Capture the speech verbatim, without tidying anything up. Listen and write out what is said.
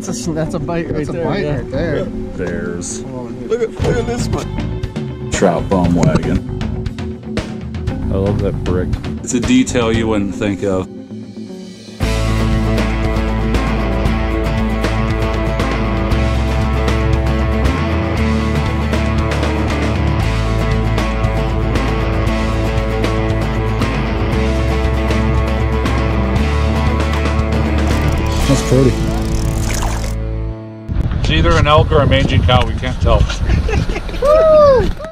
That's a, that's a bite right that's a there. bite Yeah. right there. There's Look at, look at this one. trout bum wagon. I love that brick. It's a detail you wouldn't think of. That's pretty. It's either an elk or a mangy cow, we can't tell.